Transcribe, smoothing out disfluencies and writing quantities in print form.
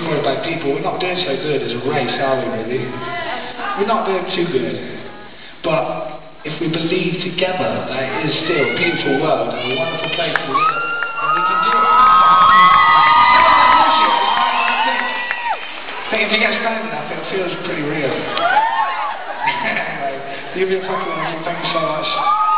decoyed by people. We're not doing so good as a race, are we, really? We're not doing too good. But if we believe together that it is still a beautiful world and a wonderful place to live, and we can do it. I think if you get strong enough, it feels pretty real. Anyway, you've been fucking wonderful. Thank you so much.